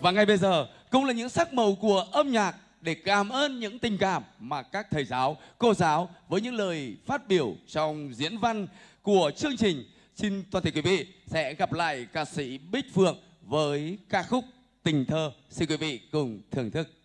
Và ngay bây giờ cũng là những sắc màu của âm nhạc để cảm ơn những tình cảm mà các thầy giáo, cô giáo với những lời phát biểu trong diễn văn của chương trình. Xin toàn thể quý vị sẽ gặp lại ca sĩ Bích Phượng với ca khúc Tình Thơ. Xin quý vị cùng thưởng thức.